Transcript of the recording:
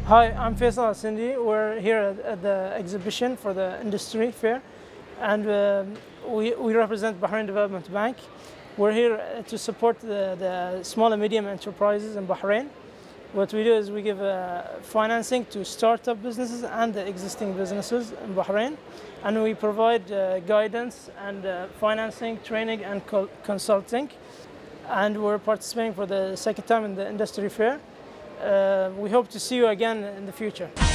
Hi, I'm Faisal Sindi. We're here at the exhibition for the industry fair, and we represent Bahrain Development Bank. We're here to support the small and medium enterprises in Bahrain. What we do is we give financing to startup businesses and the existing businesses in Bahrain, and we provide guidance and financing, training and consulting. And we're participating for the second time in the industry fair. We hope to see you again in the future.